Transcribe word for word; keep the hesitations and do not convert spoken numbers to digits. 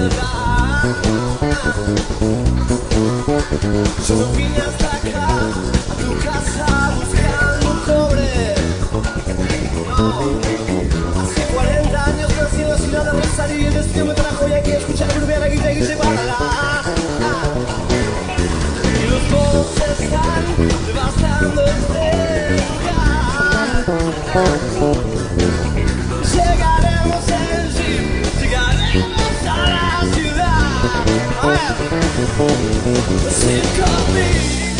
Yo no vine hasta acá, a tu casa, buscando un cobre. No, hace cuarenta años nací en la ciudad de Rosario y el destino me trajo y hay que escuchar a Bruno, a la guitarra y llevarla. Y los modos están devastando este lugar. Llegaremos en jeep, llegaremos a la ciudad. Think of me.